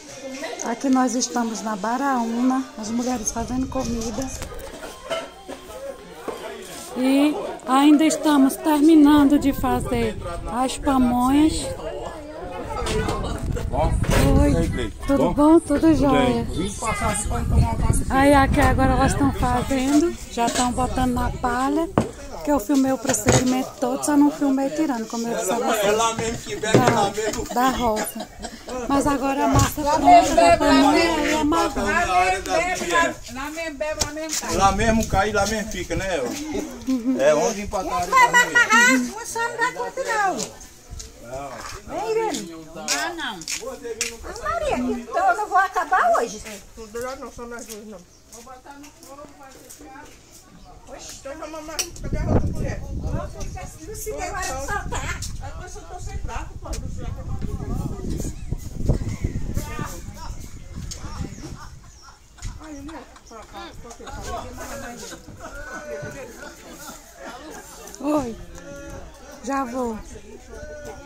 Aqui nós estamos na Baraúna, as mulheres fazendo comida. E ainda estamos terminando de fazer as pamonhas. Oi, tudo bom? Tudo jóia. Aí aqui agora elas estão fazendo, já estão botando na palha. Que eu filmei o procedimento todo, só não filmei tirando, como eu disse a vocês, da roça. Mas agora a massa pronta da pamonha e amarrando. Lá mesmo cai, lá mesmo fica, né? É 11 empatados. Não vai mais amarrar, não só não dá conta não. Vem, Irene. Ah, não. A Maria, então eu não vou acabar hoje. Não são nós duas, não. Vou botar no fogo, vai ficar. Oxe, então vamos mais. Cadê a outra colher? Não se deu hora de soltar. Agora eu tô sem prato, pô. Do céu. Aí, né? Oi, já vou.